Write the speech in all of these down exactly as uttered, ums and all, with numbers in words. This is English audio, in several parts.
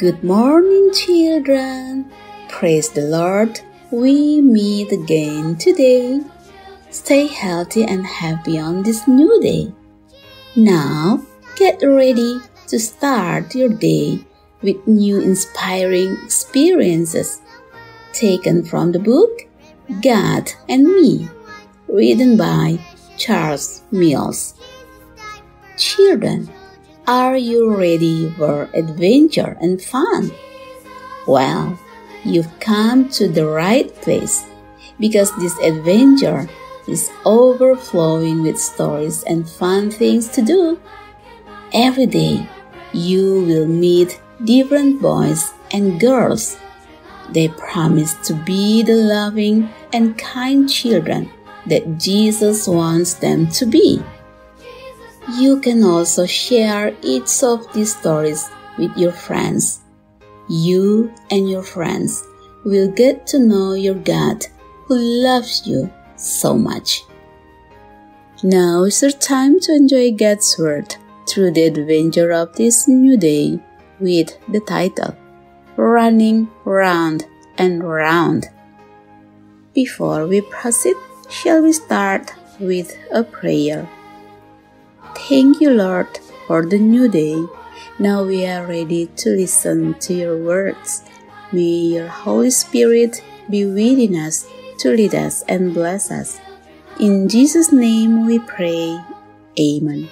Good morning, children. Praise the Lord. We meet again today. Stay healthy and happy on this new day. Now, get ready to start your day with new inspiring experiences taken from the book God and Me, written by Charles Mills. Children, are you ready for adventure and fun? Well, you've come to the right place because this adventure is overflowing with stories and fun things to do. Every day, you will meet different boys and girls. They promise to be the loving and kind children that Jesus wants them to be. You can also share each of these stories with your friends. You and your friends will get to know your God who loves you so much. Now is your time to enjoy God's Word through the adventure of this new day with the title, Running Round and Round. Before we proceed, shall we start with a prayer? Thank you, Lord, for the new day. Now we are ready to listen to your words. May your Holy Spirit be within us to lead us and bless us. In Jesus' name we pray. Amen.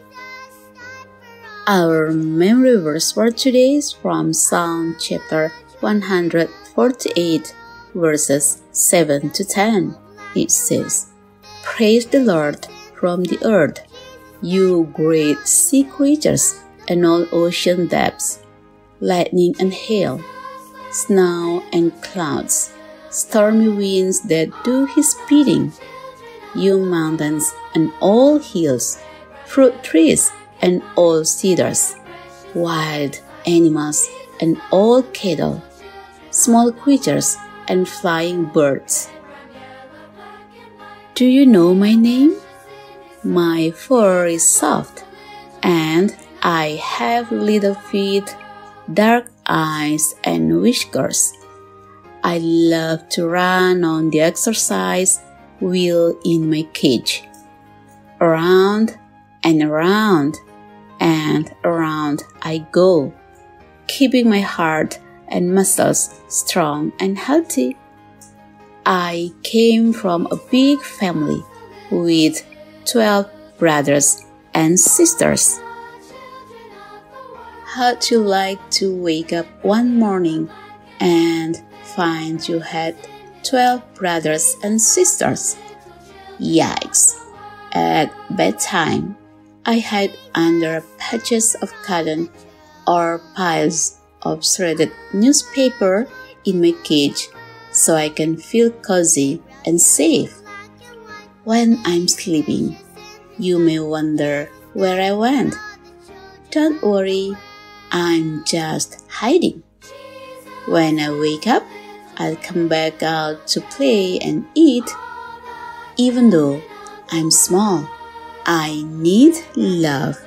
Our memory verse for today is from Psalm chapter one hundred forty-eight, verses seven to ten. It says, Praise the Lord from the earth, you great sea creatures and all ocean depths, lightning and hail, snow and clouds, stormy winds that do his bidding, you mountains and all hills, fruit trees and all cedars, wild animals and all cattle, small creatures and flying birds. Do you know my name? My fur is soft, and I have little feet, dark eyes, and whiskers. I love to run on the exercise wheel in my cage. Around and around and around I go, keeping my heart and muscles strong and healthy. I came from a big family with twelve brothers and sisters. How'd you like to wake up one morning and find you had twelve brothers and sisters? Yikes! At bedtime, I hide under patches of cotton or piles of shredded newspaper in my cage so I can feel cozy and safe. When I'm sleeping, you may wonder where I went. Don't worry, I'm just hiding. When I wake up, I'll come back out to play and eat. Even though I'm small, I need love.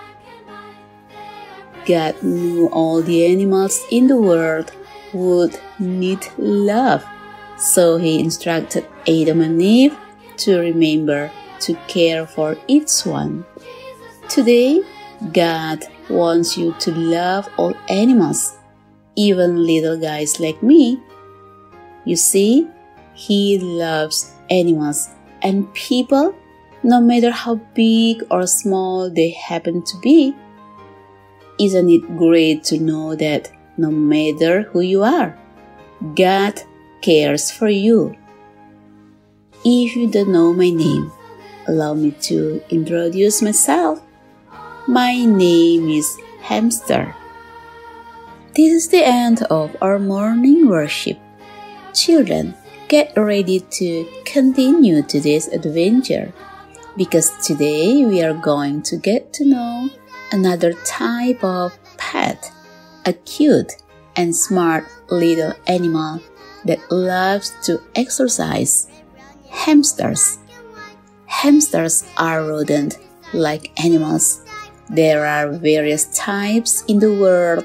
God knew all the animals in the world would need love, so He instructed Adam and Eve to remember to care for each one. Today, God wants you to love all animals, even little guys like me. You see, He loves animals and people, no matter how big or small they happen to be. Isn't it great to know that no matter who you are, God cares for you? If you don't know my name, allow me to introduce myself. My name is Hamster. This is the end of our morning worship. Children, get ready to continue today's adventure because today we are going to get to know another type of pet, a cute and smart little animal that loves to exercise. Hamsters. Hamsters are rodent-like animals. There are various types in the world,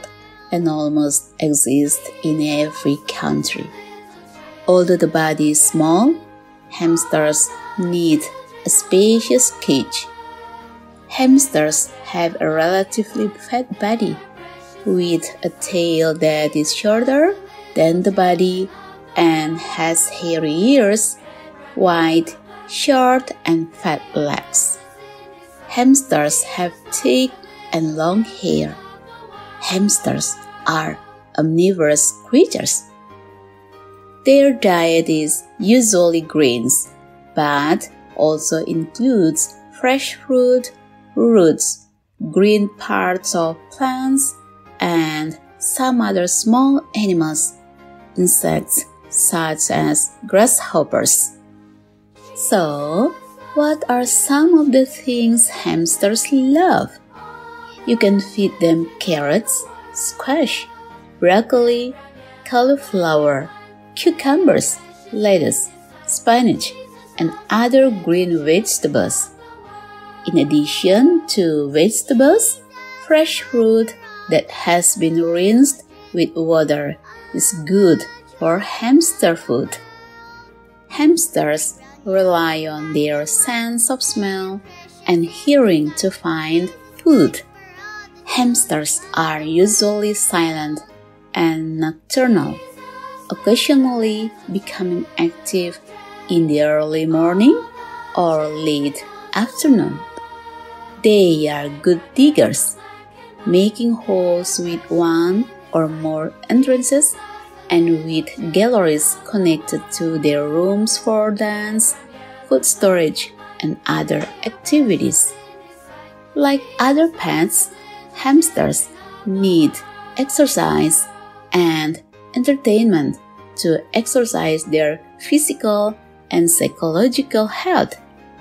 and almost exist in every country. Although the body is small, hamsters need a spacious cage. Hamsters have a relatively fat body, with a tail that is shorter than the body and has hairy ears, wide, short, and fat legs. Hamsters have thick and long hair. Hamsters are omnivorous creatures. Their diet is usually grains, but also includes fresh fruit, roots, green parts of plants, and some other small animals, insects such as grasshoppers. So, what are some of the things hamsters love? You can feed them carrots, squash, broccoli, cauliflower, cucumbers, lettuce, spinach, and other green vegetables. In addition to vegetables, fresh fruit that has been rinsed with water is good for hamster food. Hamsters rely on their sense of smell and hearing to find food. Hamsters are usually silent and nocturnal, occasionally becoming active in the early morning or late afternoon. They are good diggers, making holes with one or more entrances and with galleries connected to their rooms for dance, food storage, and other activities. Like other pets, hamsters need exercise and entertainment to exercise their physical and psychological health.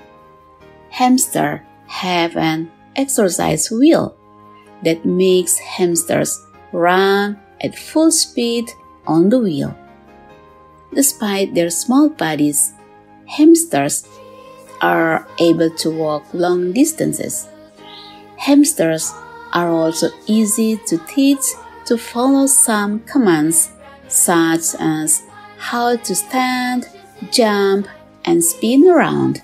Hamsters have an exercise wheel that makes hamsters run at full speed on the wheel. Despite their small bodies, hamsters are able to walk long distances. Hamsters are also easy to teach to follow some commands, such as how to stand, jump, and spin around.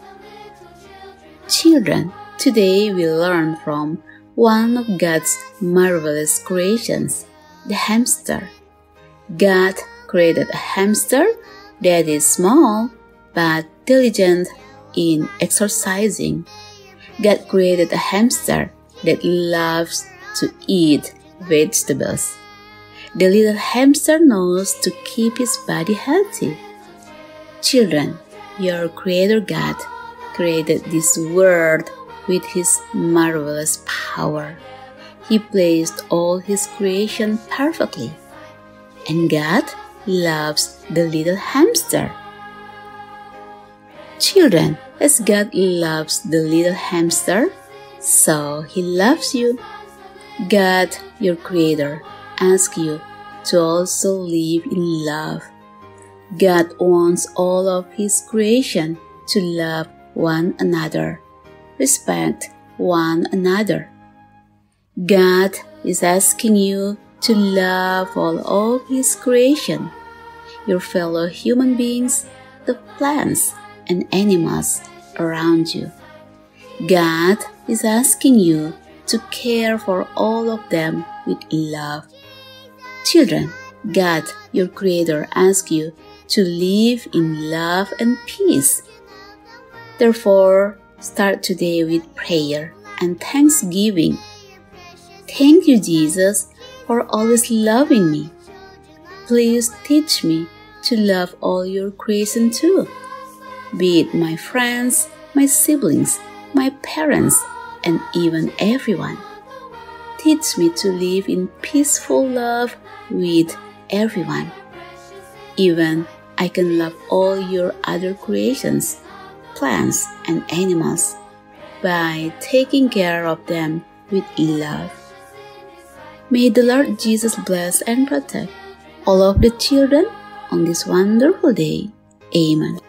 Children, today we learn from one of God's marvelous creations, the hamster. God created a hamster that is small but diligent in exercising. God created a hamster that loves to eat vegetables. The little hamster knows to keep his body healthy. Children, your Creator God created this world with His marvelous power. He placed all His creation perfectly. And God loves the little hamster. Children, as God loves the little hamster, so He loves you. God, your Creator, asks you to also live in love. God wants all of His creation to love one another, respect one another. God is asking you to love all of His creation, your fellow human beings, the plants and animals around you. God is asking you to care for all of them with love. Children, God, your Creator, asks you to live in love and peace. Therefore, start today with prayer and thanksgiving. Thank you, Jesus, for always loving me. Please teach me to love all your creation too, be it my friends, my siblings, my parents, and even everyone. Teach me to live in peaceful love with everyone. Even I can love all your other creations, plants and animals, by taking care of them with love. May the Lord Jesus bless and protect all of the children on this wonderful day. Amen.